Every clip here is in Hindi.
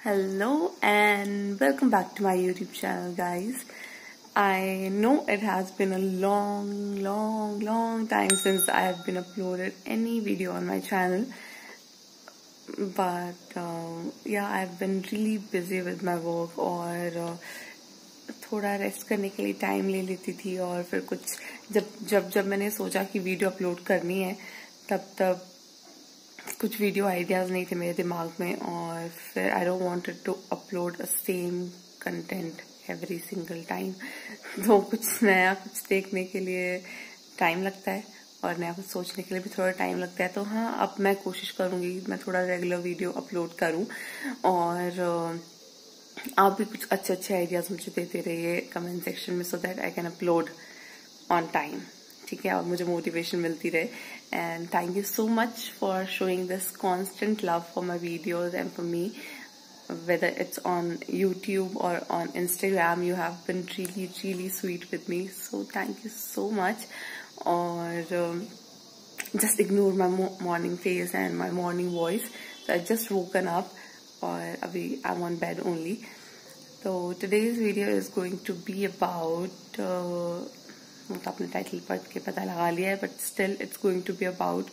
Hello and welcome back to my YouTube channel, guys. I know it has been a long time since I have been uploaded any video on my channel, but yeah, I've been really busy with my work और थोड़ा रेस्ट करने के लिए टाइम ले लेती थी और फिर कुछ जब मैंने सोचा कि वीडियो अपलोड करनी है तब कुछ वीडियो आइडियाज नहीं थे मेरे दिमाग में और फिर I don't wanted to upload a same content every single time. तो कुछ नया कुछ देखने के लिए टाइम लगता है और नया कुछ सोचने के लिए भी थोड़ा टाइम लगता है। तो हाँ, अब मैं कोशिश करूंगी मैं थोड़ा रेगुलर वीडियो अपलोड करूं और आप भी कुछ अच्छे आइडियाज मुझे देते रहिए कमेंट सेक्शन में so that I can upload on time. ठीक है, और मुझे मोटिवेशन मिलती रहे। And thank you so much for showing this constant love for my videos and for me, whether it's on YouTube or on Instagram. You have been really sweet with me, so thank you so much. और just ignore my morning face and my morning voice. So I just woken up और अभी I'm on bed only. So today's video is going to be about तो आपने टाइटल पढ़ के पता लगा लिया है, but still it's going to be about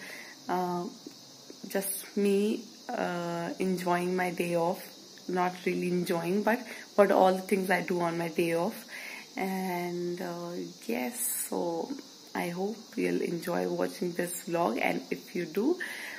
just me enjoying my day off, not really enjoying but all the things I do on my day off. And yes, so I hope you'll enjoy watching this vlog, and if you do,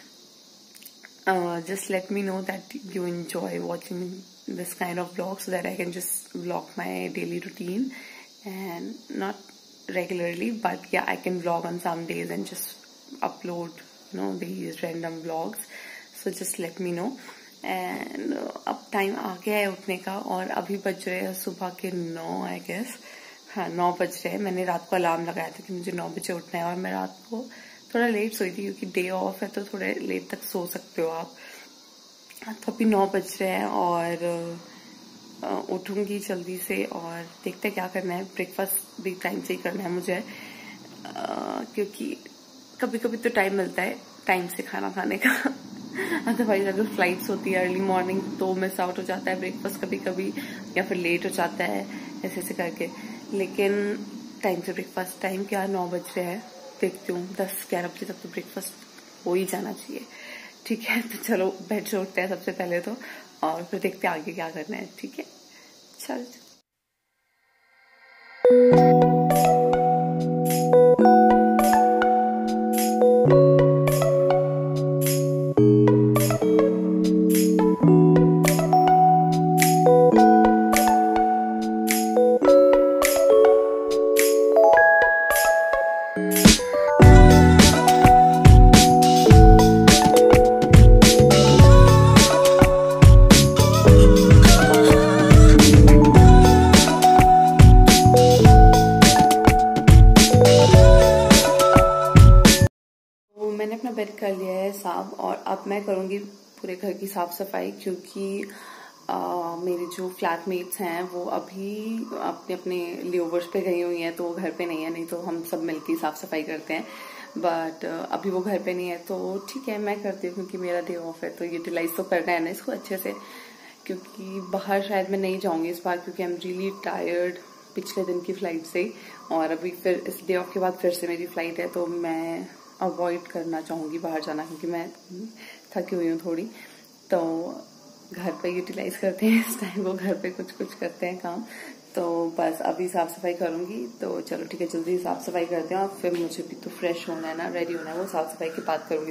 just let me know that you enjoy watching this kind of vlog so that I can just vlog my daily routine, and not regularly, but yeah, I can vlog on some days and just upload these random vlogs. So just let me know. And अब टाइम आ गया है उठने का और अभी बज रहे हैं सुबह के 9 आई गेस। हाँ, 9 बज रहे हैं। मैंने रात को अलार्म लगाया था कि मुझे 9 बजे उठना है और मैं रात को थोड़ा लेट सोई थी क्योंकि डे ऑफ है तो थोड़े लेट तक सो सकते हो आप। तो अभी 9 बज रहे हैं और उठूंगी जल्दी से और देखते क्या करना है। ब्रेकफास्ट भी टाइम से ही करना है मुझे, क्योंकि कभी कभी तो टाइम मिलता है टाइम से खाना खाने का। अदरवाइज अगर फ्लाइट्स होती है अर्ली मॉर्निंग तो मिस आउट हो जाता है ब्रेकफास्ट कभी कभी, या फिर लेट हो जाता है ऐसे करके। लेकिन टाइम से ब्रेकफास्ट, टाइम क्या 9 बज रहे हैं, देखती हूँ 10-11 बजे तक तो ब्रेकफास्ट हो ही जाना चाहिए। ठीक है, तो चलो बेड से उठते हैं सबसे पहले तो, और फिर देखते हैं आगे क्या करना है। ठीक है, चल। मैंने अपना बेड कर लिया है साफ और अब मैं करूंगी पूरे घर की साफ सफाई, क्योंकि मेरे जो फ्लैटमेट्स हैं वो अभी अपने लेओवर्स पे गई हुई हैं तो वो घर पे नहीं है, नहीं तो हम सब मिलकर साफ सफाई करते हैं। बट अभी वो घर पे नहीं है तो ठीक है मैं करती हूँ, क्योंकि मेरा डे ऑफ है तो यूटिलाइज तो करना है ना इसको अच्छे से। क्योंकि बाहर शायद मैं नहीं जाऊंगी इस बार, क्योंकि आई एम रियली टायर्ड पिछले दिन की फ्लाइट से, और अभी फिर इस डे ऑफ के बाद फिर से मेरी फ्लाइट है तो मैं अवॉइड करना चाहूंगी बाहर जाना, क्योंकि मैं थकी हुई हूँ थोड़ी। तो घर पे यूटिलाइज करते हैं इस टाइम को, घर पे कुछ करते हैं काम। तो बस अभी साफ सफाई करूंगी, तो चलो ठीक है जल्दी साफ सफाई करते हैं और फिर मुझे भी तो फ्रेश होना है ना, रेडी होना है, वो साफ सफाई के बाद करूंगी।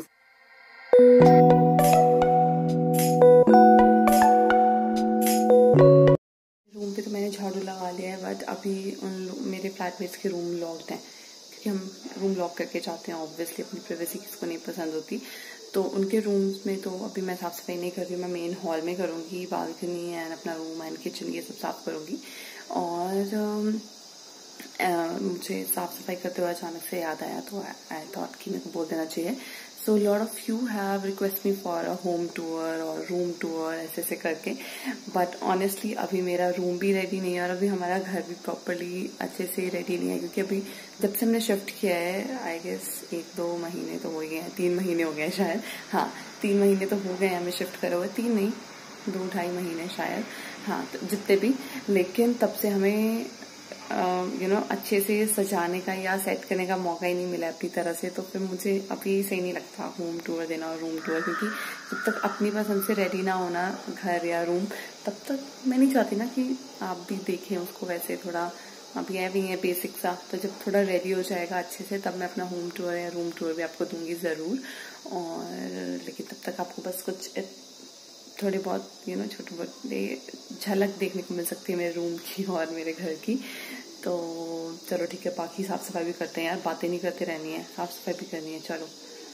रूम पे तो मैंने झाड़ू लगा लिया है, बट अभी मेरे फ्लैटमेट्स के रूम लॉक्ड हैं, क्योंकि हम रूम लॉक करके जाते हैं। ऑब्वियसली अपनी प्राइवेसी किसको नहीं पसंद होती, तो उनके रूम्स में तो अभी मैं साफ सफाई नहीं कर रही हूँ। मैं मेन हॉल में करूँगी, बालकनी एंड अपना रूम एंड किचन ये सब साफ करूँगी। और मुझे साफ सफाई करते हुए अचानक से याद आया तो आई थॉट कि मेरे को बोल देना चाहिए। So lot of you have request me for a home tour और रूम टूर ऐसे करके, बट ऑनेस्टली अभी मेरा रूम भी रेडी नहीं है और अभी हमारा घर भी प्रॉपरली अच्छे से रेडी नहीं है, क्योंकि अभी जब से हमने शिफ्ट किया है आई गेस 1-2 महीने तो हो गए हैं, 3 महीने हो गए हैं शायद। हाँ, 3 महीने तो हो गए हैं हमें शिफ्ट करे हुए, 3 नहीं 2-2.5 महीने शायद, हाँ तो जितने भी, लेकिन तब से हमें अच्छे से सजाने का या सेट करने का मौका ही नहीं मिला अपनी तरह से। तो फिर मुझे अभी सही नहीं लगता होम टूर देना और रूम टूर, क्योंकि जब तक अपनी पसंद से रेडी ना होना घर या रूम, तब तक मैं नहीं चाहती ना कि आप भी देखें उसको वैसे थोड़ा। अभी है भी है बेसिक सा, तो जब थोड़ा रेडी हो जाएगा अच्छे से तब मैं अपना होम टूर या रूम टूर भी आपको दूंगी ज़रूर। और लेकिन तब तक आपको बस कुछ थोड़ी बहुत छोटे मोटे झलक देखने को मिल सकती है मेरे रूम की और मेरे घर की। तो चलो ठीक है, बाकी साफ सफाई भी करते हैं यार, बातें नहीं करते रहनी है, साफ सफाई भी करनी है। चलो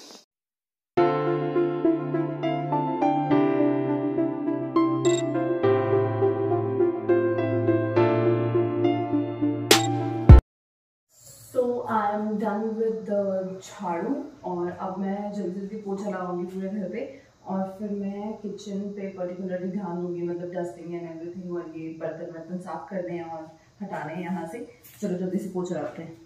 I am done with the झाड़ू, और अब मैं जल्दी जल्दी पोछा लगाऊंगी पूरे घर पे, और फिर मैं किचन पे पर्टिकुलरली ध्यान दूंगी, मतलब डस्टिंग एंड एवरीथिंग, और ये बर्तन वर्तन साफ करने हैं और हटाने हैं यहाँ से। चलो जल्दी से पोछा लगाते हैं।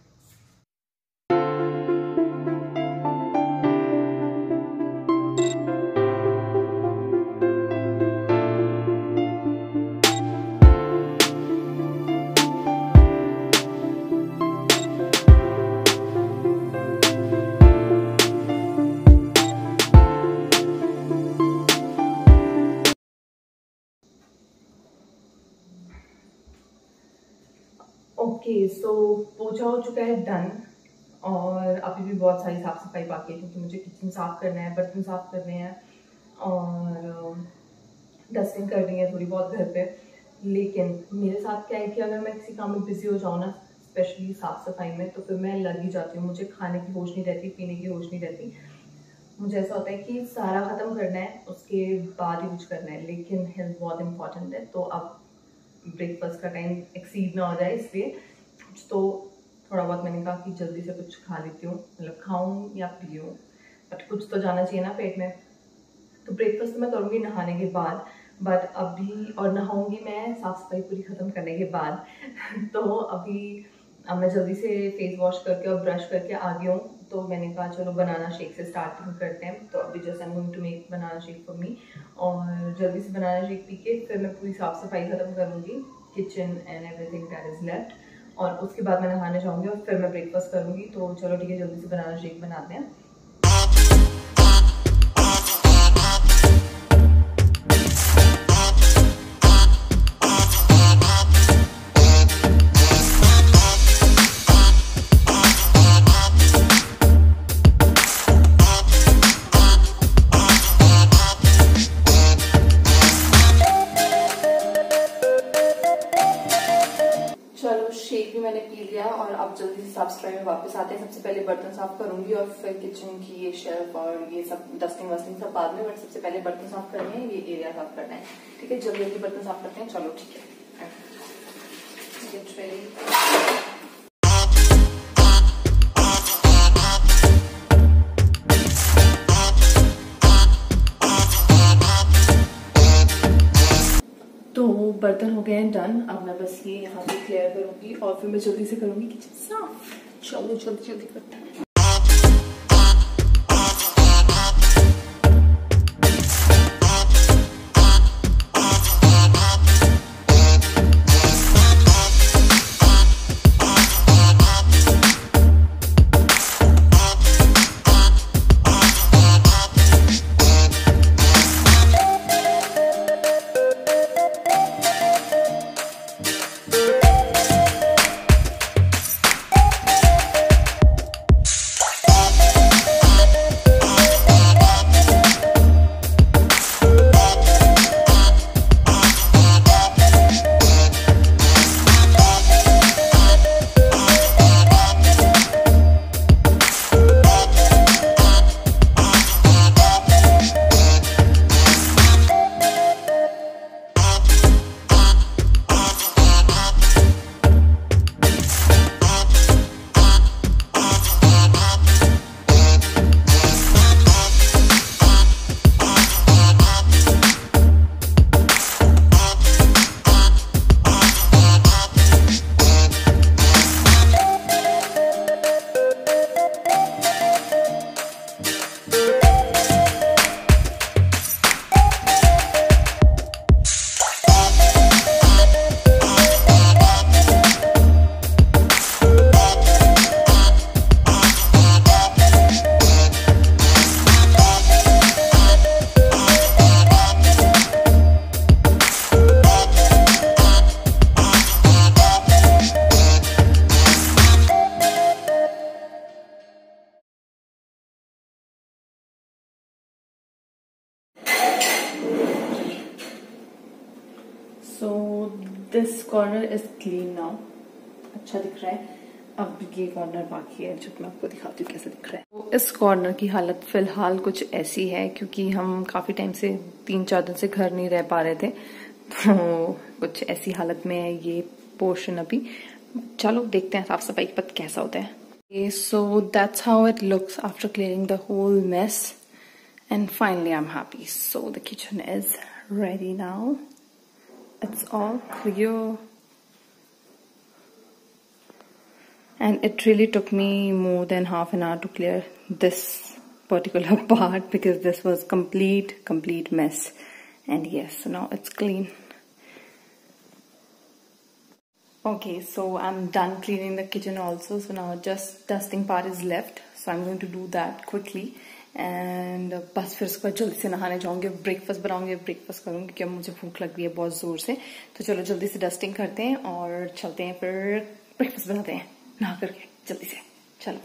ओके सो पोछा हो चुका है, डन। और अभी भी बहुत सारी साफ़ सफाई बाकी है, क्योंकि मुझे किचन साफ़ करना है, बर्तन साफ़ करने हैं और डस्टिंग करनी है थोड़ी बहुत घर पे। लेकिन मेरे साथ क्या है कि अगर मैं किसी काम में बिजी हो जाऊँ ना, स्पेशली साफ़ सफाई में, तो फिर मैं लग ही जाती हूँ। मुझे खाने की होश नहीं रहती, पीने की होश नहीं रहती। मुझे ऐसा होता है कि सारा ख़त्म करना है, उसके बाद ही कुछ करना है। लेकिन हेल्थ बहुत इंपॉर्टेंट है, तो अब ब्रेकफास्ट का टाइम एक्सीड ना हो जाए, इसलिए कुछ तो थोड़ा बहुत मैंने कहा कि जल्दी से कुछ खा लेती हूँ, मतलब खाऊं या पीऊँ, बट कुछ तो जाना चाहिए ना पेट में। तो ब्रेकफास्ट तो मैं करूँगी नहाने के बाद, बट अभी, और नहाऊंगी मैं साफ़ सफाई पूरी ख़त्म करने के बाद तो अभी अब मैं जल्दी से फेस वॉश करके और ब्रश करके आ गई हूँ। तो मैंने कहा चलो बनाना शेक से स्टार्टिंग करते हैं। तो अभी just I am going to make banana shake for me, और जल्दी से बनाना शेक पी के फिर मैं पूरी साफ़ सफाई ख़त्म करूँगी, kitchen and everything that is left, और उसके बाद मैं नहाने जाऊँगी और फिर मैं ब्रेकफास्ट करूँगी। तो चलो ठीक है, जल्दी से बनाना शेक बनाते हैं। चलो शेक भी मैंने पी लिया, और अब जल्दी से साफ सफाई में वापस आते हैं। सबसे पहले बर्तन साफ करूंगी और फिर किचन की ये शेल्फ और ये सब डस्टिंग वस्टिंग सब बाद में, बट सबसे पहले बर्तन साफ करने हैं, ये एरिया साफ करना है। ठीक है, जल्दी जल्दी बर्तन साफ करते हैं। चलो ठीक है, गेट रेडी। तो बर्तन हो गए हैं डन। अब मैं बस ये यहाँ पे क्लियर करूंगी और फिर मैं जल्दी से करूंगी किचन साफ। चलो जल्दी जल्दी करते हैं। This corner is clean now, अच्छा दिख रहा है। अब ये कॉर्नर बाकी है जो मैं आपको दिखाती हूँ कैसा दिख रहा है। तो इस कॉर्नर की हालत फिलहाल कुछ ऐसी है क्योंकि हम काफी टाइम से 3-4 दिन से घर नहीं रह पा रहे थे, तो कुछ ऐसी हालत में है ये पोर्शन अभी। चलो देखते हैं साफ सफाई के बाद कैसा होता है। So that's how it looks after clearing the whole mess, and finally I'm happy. So the kitchen is ready now. It's all clear, and it really took me more than half an hour to clear this particular part because this was complete mess. And yes, so now it's clean. Okay, so I'm done cleaning the kitchen also. So now just dusting part is left. So I'm going to do that quickly. And बस फिर उसके बाद जल्दी से नहाने जाऊंगी, ब्रेकफास्ट बनाऊंगी, ब्रेकफास्ट करूंगी क्योंकि अब मुझे भूख लग रही है बहुत जोर से। तो चलो जल्दी से डस्टिंग करते हैं और चलते हैं, फिर ब्रेकफास्ट बनाते हैं नहा करके जल्दी से। चलो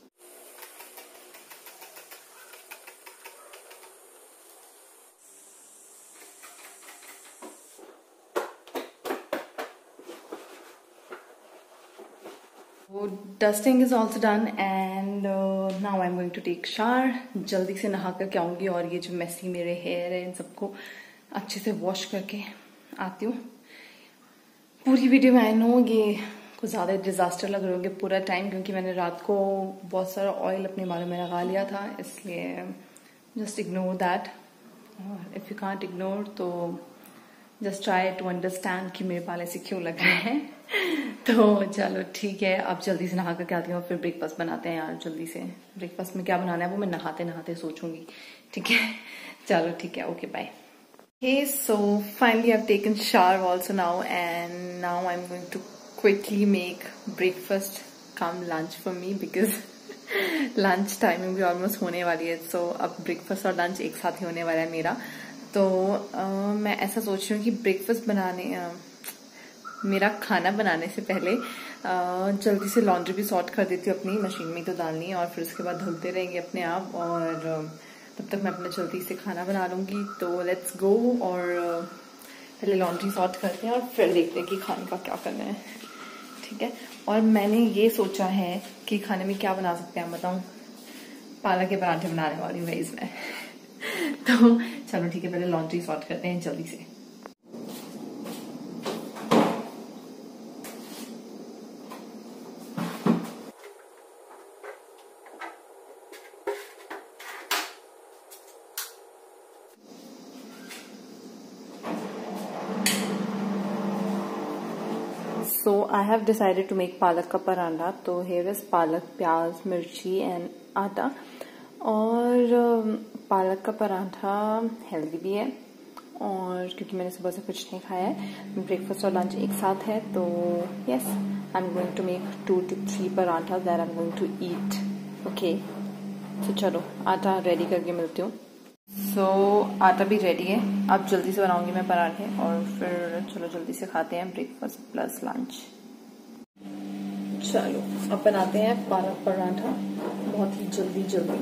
dusting is also done and now I am going to take shower. जल्दी से नहा करके आऊंगी और ये जो मेसी मेरे हेयर है इन सबको अच्छे से वॉश करके आती हूँ। पूरी वीडियो में आई नो ये कुछ ज्यादा डिजास्टर लग रहे होंगे पूरा टाइम, क्योंकि मैंने रात को बहुत सारा ऑयल अपने बालों में लगा लिया था, इसलिए just ignore that. If you can't ignore तो जस्ट ट्राई टू अंडरस्टैंड कि मेरे बाल ऐसे क्यों लग रहे हैं। तो चलो ठीक है, अब जल्दी से नहा करके आती हूँ, फिर ब्रेकफास्ट बनाते हैं यार जल्दी से। ब्रेकफास्ट में क्या बनाना है वो मैं नहाते नहाते सोचूंगी, ठीक है। चलो ठीक है, okay bye. Okay, so finally I've taken shower also now, and now I'm going to quickly make breakfast come lunch for me because lunch timing भी almost होने वाली है। So अब breakfast और lunch एक साथ ही होने वाला है मेरा। तो मैं ऐसा सोच रही हूँ कि ब्रेकफास्ट बनाने मेरा खाना बनाने से पहले जल्दी से लॉन्ड्री भी सॉर्ट कर देती हूँ, अपनी मशीन में तो डालनी है और फिर उसके बाद धुलते रहेंगे अपने आप, और तब तक मैं अपना जल्दी से खाना बना लूंगी। तो लेट्स गो, और पहले लॉन्ड्री सॉर्ट करते हैं और फिर देखते हैं कि खाने का क्या करना है, ठीक है। और मैंने ये सोचा है कि खाने में क्या बना सकते हैं, बताऊं? पालक के पराठे बनाने वाली हूँ इसमें। तो चलो ठीक है, पहले लॉन्ड्री सॉर्ट करते हैं जल्दी से। So I have decided to make पालक का परांठा। तो here is पालक, प्याज, मिर्ची एंड आटा। और पालक का परांठा हेल्दी भी है, और क्योंकि मैंने सुबह से कुछ नहीं खाया है, ब्रेकफास्ट और लंच एक साथ है, तो yes I am going to make 2 to 3 paratha that I am going to eat. Okay, तो चलो आटा रेडी करके मिलती हूँ। सो आटा भी रेडी है, अब जल्दी से बनाऊंगी मैं पराठे और फिर चलो जल्दी से खाते हैं ब्रेकफास्ट प्लस लंच। चलो अब बनाते हैं पालक पराठा बहुत ही जल्दी जल्दी।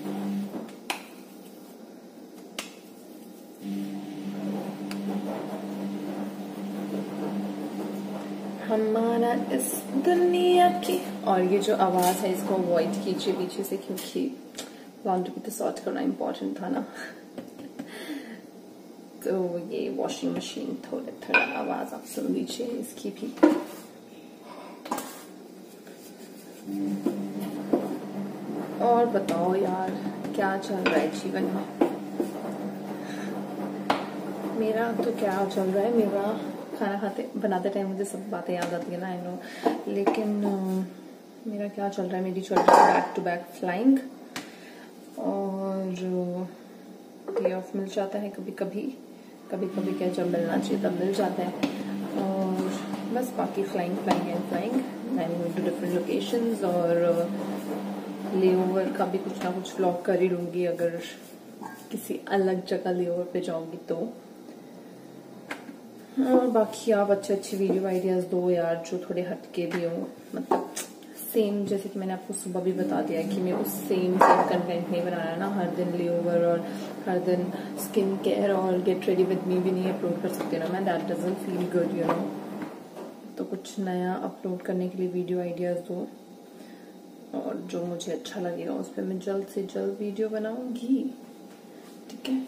हमारा इस दुनिया की, और ये जो आवाज है इसको अवॉइड कीजिए पीछे से, क्योंकि लॉन्ड्री भी तो सॉर्ट करना इम्पोर्टेंट था ना। तो ये वॉशिंग मशीन थोड़ा आवाज आप सुन लीजिए इसकी भी। और बताओ यार क्या चल रहा है जीवन में? मेरा तो क्या चल रहा है, मेरा खाना बनाते टाइम मुझे सब बातें याद आती है ना, आई नो, लेकिन मेरा क्या चल रहा है, मेरी चल रही है बैक टू बैक फ्लाइंग, और डे ऑफ मिल जाता है कभी कभी क्या जब मिलना चाहिए तब मिल जाता है, और बस बाकी flying and flying. I am going to different locations, और लेओवर का भी कुछ ना कुछ व्लॉग कर ही लूंगी अगर किसी अलग जगह लेओवर पे जाऊंगी तो। और बाकी आप अच्छे वीडियो आइडियाज दो यार, जो थोड़े हटके भी हो, मतलब सेम, जैसे कि मैंने आपको सुबह भी बता दिया कि मेरे को सेम कंटेंट नहीं बनाना ना, हर दिन लेओवर और हर दिन स्किन केयर और गेट रेडी विद मी भी नहीं अपलोड कर सकती ना मैं, that doesn't feel good, you know. तो कुछ नया अपलोड करने के लिए वीडियो आइडियाज दो, और जो मुझे अच्छा लगेगा उस पर मैं जल्द से जल्द वीडियो बनाऊंगी, ठीक है।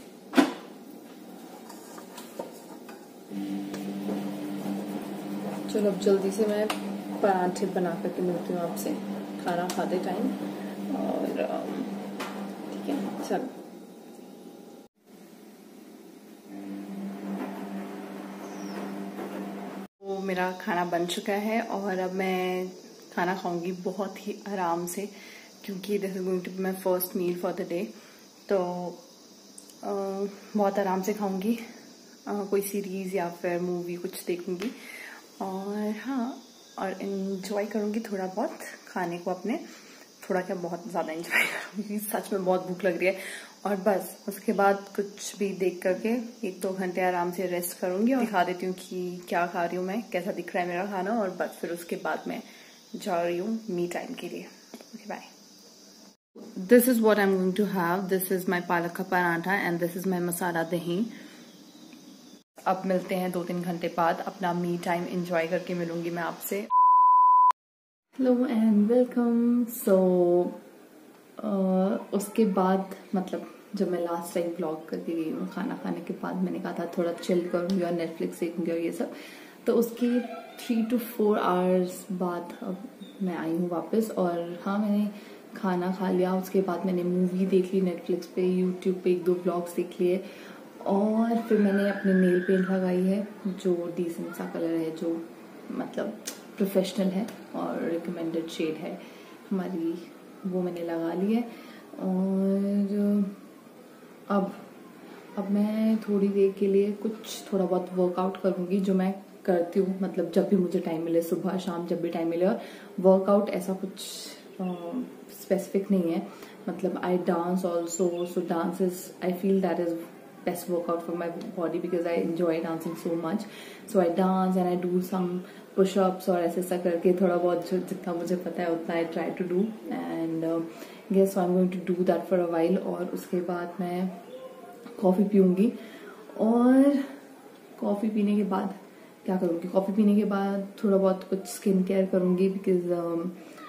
चलो अब जल्दी से मैं पराठे बना करके मिलती हूँ आपसे खाना खाते टाइम, और ठीक है चलो। तो मेरा खाना बन चुका है और अब मैं खाना खाऊंगी बहुत ही आराम से, क्योंकि this is going to be my first meal for the day. तो बहुत आराम से खाऊंगी, कोई सीरीज या फिर मूवी कुछ देखूंगी, और हाँ, और एंजॉय करूंगी थोड़ा बहुत खाने को अपने, थोड़ा क्या बहुत ज्यादा एंजॉय करूंगी, सच में बहुत भूख लग रही है। और बस उसके बाद कुछ भी देख करके 1-2 घंटे आराम से रेस्ट करूंगी, और दिखा देती हूँ कि क्या खा रही हूँ मैं, कैसा दिख रहा है मेरा खाना, और बस फिर उसके बाद मैं जा रही हूँ मी टाइम के लिए। Okay bye. This is what I am going to have. This is my पालक का paratha and this is my masala dahi. अब मिलते हैं 2-3 घंटे बाद, अपना मी टाइम एंजॉय करके मिलूंगी मैं आपसे। Hello and welcome. सो उसके बाद मतलब जब मैं लास्ट टाइम व्लॉग करके गई हूँ खाना खाने के बाद, मैंने कहा था थोड़ा चिल करूँगी और नेटफ्लिक्स देखूंगी और ये सब, तो उसके 3 to 4 आवर्स बाद अब मैं आई हूँ वापस। और हाँ, मैंने खाना खा लिया, उसके बाद मैंने मूवी देख ली नेटफ्लिक्स पे, यूट्यूब पे 1-2 ब्लॉग्स देख लिए, और फिर मैंने अपने नेल पेंट लगाई है जो डिसेंट सा कलर है, जो मतलब प्रोफेशनल है और रिकमेंडेड शेड है हमारी, वो मैंने लगा ली है। और अब मैं थोड़ी देर के लिए कुछ थोड़ा बहुत वर्कआउट करूँगी, जो मैं करती हूँ मतलब जब भी मुझे टाइम मिले, सुबह शाम जब भी टाइम मिले। और वर्कआउट ऐसा कुछ स्पेसिफिक नहीं है, मतलब I dance also, so dance is, I feel that is best workout for my body because I enjoy dancing so much. So I dance and I do some push-ups और ऐसा करके थोड़ा बहुत जितना मुझे पता है उतना I try to do, and yes, so I'm going to do that for a while। और उसके बाद मैं कॉफ़ी पीऊँगी, और कॉफ़ी पीने के बाद क्या करूँगी, कॉफ़ी पीने के बाद थोड़ा बहुत कुछ स्किन केयर करूँगी, बिकॉज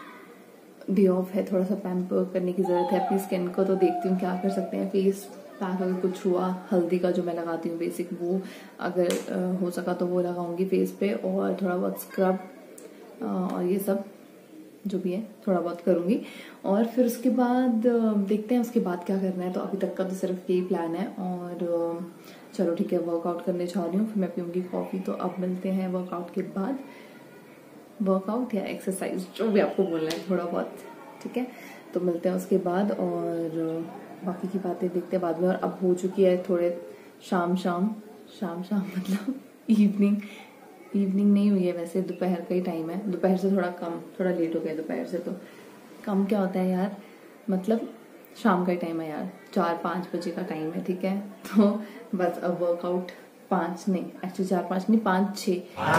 डे ऑफ है, थोड़ा सा पैम्पर करने की ज़रूरत है अपनी स्किन को। तो देखती हूँ क्या कर सकते हैं। फेस पैक अगर कुछ हुआ, हल्दी का जो मैं लगाती हूँ बेसिक, वो अगर हो सका तो वो लगाऊंगी फेस पे, और थोड़ा बहुत स्क्रब और ये सब जो भी है थोड़ा बहुत करूंगी। और फिर उसके बाद देखते हैं उसके बाद क्या करना है। तो अभी तक का तो सिर्फ यही प्लान है, और चलो ठीक है, वर्कआउट करने जा रही हूँ, फिर मैं पीऊँगी कॉफ़ी। तो अब मिलते हैं वर्कआउट के बाद, वर्कआउट या एक्सरसाइज जो भी आपको बोलना है, थोड़ा बहुत, ठीक है। तो मिलते हैं उसके बाद, और बाकी की बातें देखते हैं बाद में। और अब हो चुकी है थोड़े शाम मतलब इवनिंग नहीं हुई है वैसे, दोपहर का ही टाइम है, दोपहर से थोड़ा कम, थोड़ा लेट हो गया दोपहर से। तो कम क्या होता है यार, मतलब शाम का ही टाइम है यार, 4-5 बजे का टाइम है, ठीक है। तो बस अब वर्कआउट 5 नहीं, एक्चुअली 4-5 नहीं, 5-6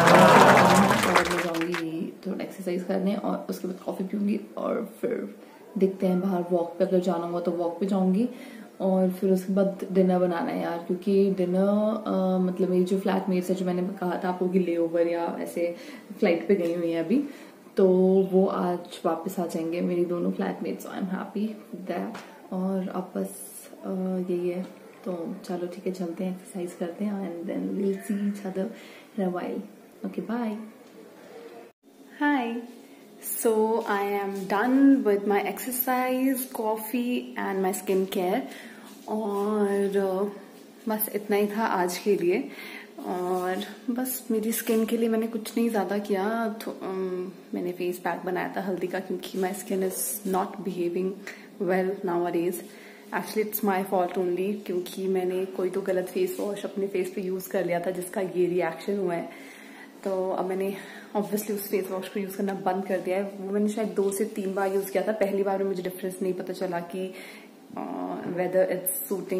और मैं जाऊंगी थोड़ा एक्सरसाइज करने, और उसके बाद कॉफी पीऊंगी, और फिर देखते हैं बाहर वॉक पे, अगर जाना होगा तो वॉक पे जाऊंगी। और फिर उसके बाद डिनर बनाना है यार, क्योंकि डिनर मतलब मेरी जो फ्लैटमेट्स है, जो मैंने कहा था आपको कि ले ओवर या ऐसे फ्लाइट पे गई हुई है अभी, तो वो आज वापस आ जाएंगे मेरी दोनों flatmates. I am happy with that. और अब बस यही है। तो चलो ठीक है, चलते हैं, एक्सरसाइज करते हैं, and then we will see each other in a while. Okay bye. Hi. So I am done with my exercise, coffee and my skin care, और बस इतना ही था आज के लिए। और बस मेरी स्किन के लिए मैंने कुछ नहीं ज़्यादा किया, तो मैंने फेस पैक बनाया था हल्दी का, क्योंकि my skin is not behaving well nowadays. Actually it's my fault only, क्योंकि मैंने कोई तो गलत फेस वॉश अपने फेस पे यूज़ कर लिया था, जिसका ये रिएक्शन हुआ है। तो अब मैंने ऑब्वियसली उस फेस वॉश को यूज़ करना बंद कर दिया है। वो मैंने शायद 2 से 3 बार यूज़ किया था। पहली बार में मुझे डिफरेंस नहीं पता चला कि whether it's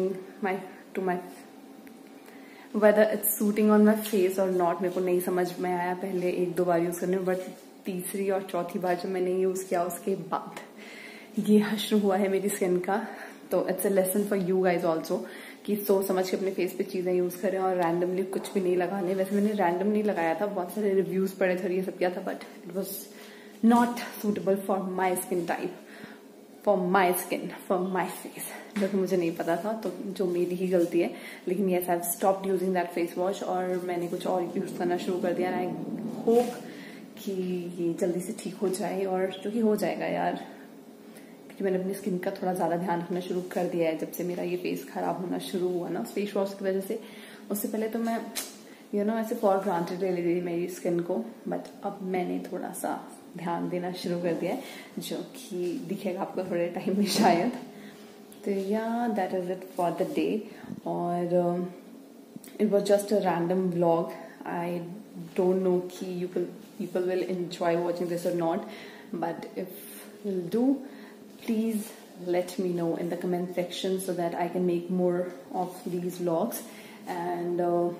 suiting on my face or not, मेरे को नहीं समझ में आया पहले 1-2 बार यूज़ करने में। बट तीसरी और चौथी बार जब मैंने यूज़ किया, उसके बाद ये हश्र हुआ है मेरी स्किन का। तो it's a lesson for you guys also कि सोच समझ के अपने फेस पे चीजें यूज करें और रैंडमली कुछ भी नहीं लगाने। वैसे मैंने रैंडम नहीं लगाया था, बहुत सारे रिव्यूज पढ़े थे, ये सब किया था, but it was not suitable for my skin type, for my skin, for my face, जो कि मुझे नहीं पता था, तो जो मेरी ही गलती है। लेकिन yes, I have stopped using that face wash और मैंने कुछ और यूज करना शुरू कर दिया। एंड आई होप कि ये जल्दी से ठीक हो जाए, और जो कि हो जाएगा यार, क्योंकि मैंने अपनी स्किन का थोड़ा ज्यादा ध्यान रखना शुरू कर दिया है जब से मेरा ये फेस खराब होना शुरू हुआ ना फेस वॉश की वजह से। उससे पहले तो मैं ऐसे फॉर ग्रांटेड ले लेती थी मेरी स्किन को, बट अब मैंने थोड़ा सा ध्यान देना शुरू कर दिया है, जो कि दिखेगा आपको थोड़े टाइम में शायद। तो या that is it for the day, और it was just a random vlog. I don't know कि people will enjoy watching this or not, but if you do, please let me know in the comment section so that I can make more of these vlogs. And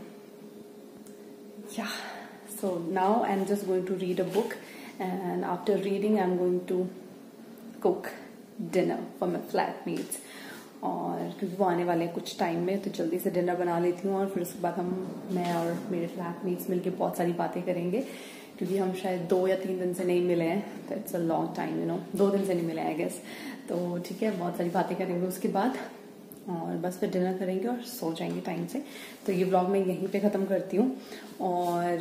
yeah, so now I'm just going to read a book, and after reading I'm going to cook dinner for my flatmates. और क्योंकि वो आने वाले हैं कुछ टाइम में, तो जल्दी से डिनर बना लेती हूँ, और फिर उसके बाद मैं और मेरे फ्लैटमेट्स मिलके बहुत सारी बातें करेंगे, क्योंकि हम शायद 2 या 3 दिन से नहीं मिले हैं। तो इट्स अ लॉन्ग टाइम 2 दिन से नहीं मिले आई गेस। तो ठीक है, बहुत सारी बातें करेंगे उसके बाद, और बस फिर डिनर करेंगे और सो जाएंगे टाइम से। तो ये व्लॉग मैं यहीं पे ख़त्म करती हूँ, और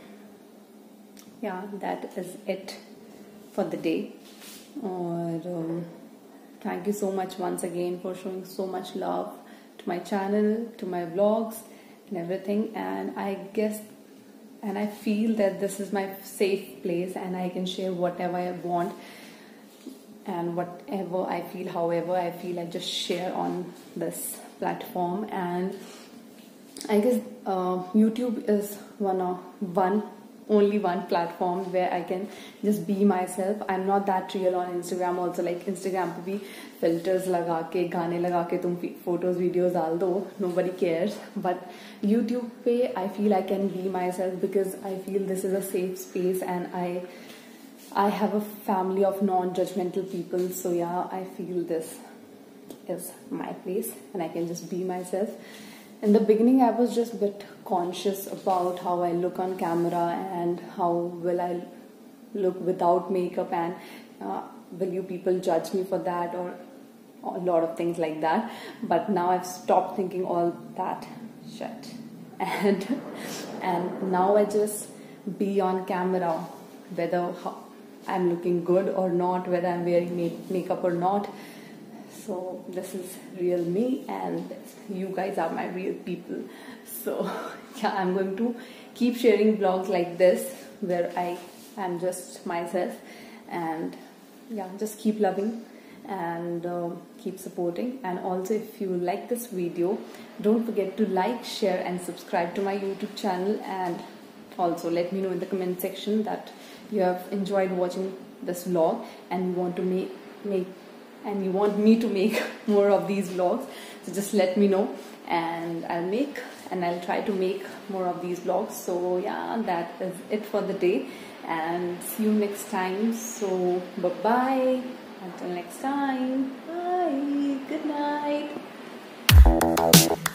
या that is it for the day. और thank you so much once again for showing so much love to my channel, to my vlogs and everything. And I feel that this is my safe place, and I can share whatever I want and whatever I feel, however I feel, I just share on this platform. And I guess YouTube is only one platform where I can just be myself. I'm not that real on Instagram also. Like Instagram पे भी filters लगा के, गाने लगा के तुम photos videos डाल दो, nobody cares. But YouTube पे I feel I can be myself, because I feel this is a safe space, and I have a family of non-judgmental people. So yeah, I feel this is my place and I can just be myself. In the beginning, I was just a bit conscious about how I look on camera and how will I look without makeup, and will you people judge me for that, or a lot of things like that. But now I've stopped thinking all that shit, and now I just be on camera, whether I'm looking good or not, whether I'm wearing makeup or not. So this is real me, and you guys are my real people. So yeah, I'm going to keep sharing vlogs like this where I am just myself, and yeah, just keep loving and keep supporting. And also, if you like this video, don't forget to like, share and subscribe to my YouTube channel. And also let me know in the comment section that you have enjoyed watching this vlog and you want me to make more of these vlogs. So just let me know, and I'll try to make more of these vlogs. So yeah, that is it for the day, and see you next time. So bye bye, until next time, bye, good night.